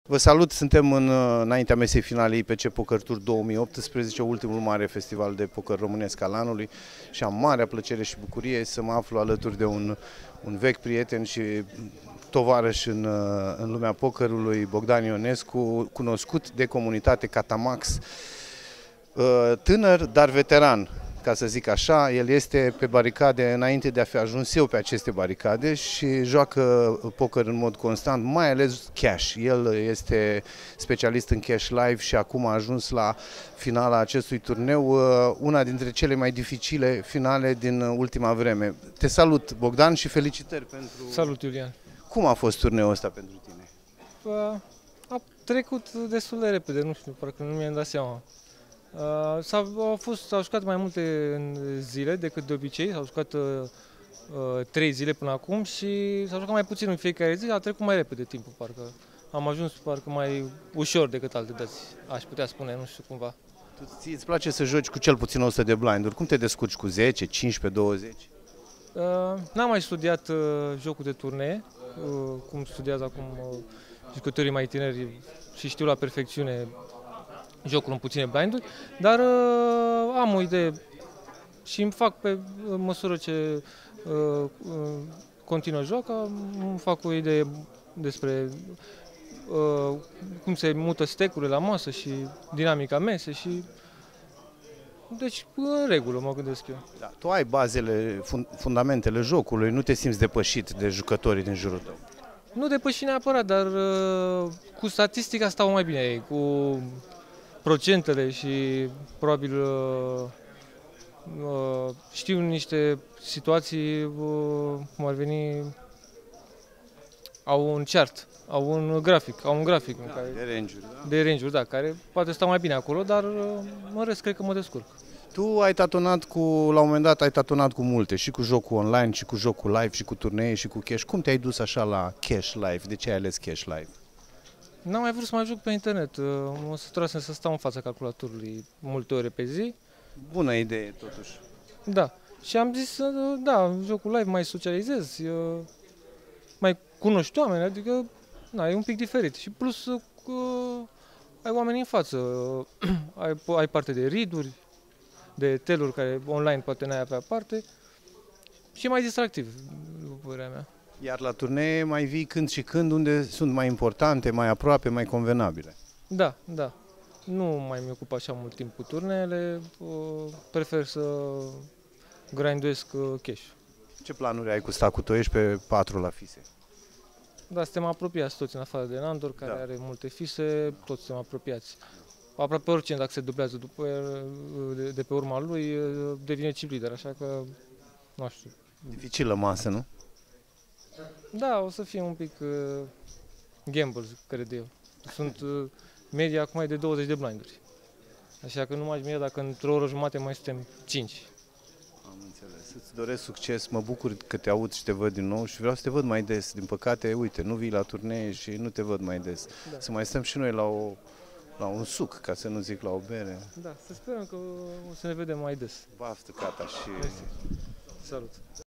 Vă salut, suntem înaintea mesei finalei IPC Poker Tour 2018, ultimul mare festival de poker românesc al anului și am marea plăcere și bucurie să mă aflu alături de un vechi prieten și tovarăș în lumea pokerului, Bogdan Ionescu, cunoscut de comunitate Catamax, tânăr, dar veteran, ca să zic așa. El este pe baricade înainte de a fi ajuns eu pe aceste baricade și joacă poker în mod constant, mai ales cash. El este specialist în cash live și acum a ajuns la finala acestui turneu, una dintre cele mai dificile finale din ultima vreme. Te salut, Bogdan, și felicitări pentru... Salut, Iulian! Cum a fost turneul ăsta pentru tine? A trecut destul de repede, nu știu, parcă nu mi-am dat seama. S-au jucat mai multe zile decât de obicei, s-au jucat 3 zile până acum și s-au jucat mai puțin în fiecare zi, a trecut mai repede timpul, parcă am ajuns mai ușor decât alte dăți, aș putea spune, nu știu cumva. Îți place să joci cu cel puțin 100 de blinduri, cum te descurci cu 10, 15, 20? N-am mai studiat jocul de turnee, cum studiază acum jucătorii mai tineri și știu la perfecțiune jocul în puține blinduri, dar am o idee și îmi fac pe măsură ce continuă joaca, îmi fac o idee despre cum se mută stecurile la masă și dinamica mesei și deci în regulă mă gândesc eu. Da, tu ai bazele, fundamentele jocului, nu te simți depășit de jucătorii din jurul tău? Nu depășit neapărat, dar cu statistica stau mai bine, cu procentele și probabil știu niște situații, cum ar veni, au un chart, au un grafic în care, de range-uri, da? De range-uri, da, care poate sta mai bine acolo, dar în rest cred că mă descurc. Tu ai tatonat la un moment dat ai tatonat cu multe, și cu jocul online, și cu jocul live, și cu turnee, și cu cash. Cum te-ai dus așa la cash live? De ce ai ales cash live? N-am mai vrut să mai joc pe internet, mă săturasem să stau în fața calculatorului multe ore pe zi. Bună idee, totuși. Da, și am zis, da, jocul live mai socializez, mai cunoști oameni, adică na, e un pic diferit. Și plus ai oameni în față, ai parte de read-uri, de teluri care online poate n-ai avea parte și mai distractiv, după părerea mea. Iar la turnee mai vii când și când, unde sunt mai importante, mai aproape, mai convenabile. Da, da. Nu mai mi ocup așa mult timp cu turneele, prefer să grinduiesc cash. Ce planuri ai cu stacul tău? Ești pe 4 la FISE? Da, suntem apropiați toți, în afară de Nandor, care are multe FISE, toți suntem apropiați. Aproape oricine, dacă se dublează după el, de pe urma lui, devine chip leader, așa că, nu știu. Dificilă masă, nu? Da, o să fie un pic gamble, cred eu. Sunt media acum e de 20 de blinduri. Așa că nu m-aș mira dacă într-o oră jumate mai suntem 5. Am înțeles. Îți doresc succes, mă bucur că te aud și te văd din nou și vreau să te văd mai des. Din păcate, uite, nu vii la turnee și nu te văd mai des. Da. Să mai stăm și noi la un suc, ca să nu zic la o bere. Da, să sperăm că o să ne vedem mai des. Baftă, Cata, și... Salut!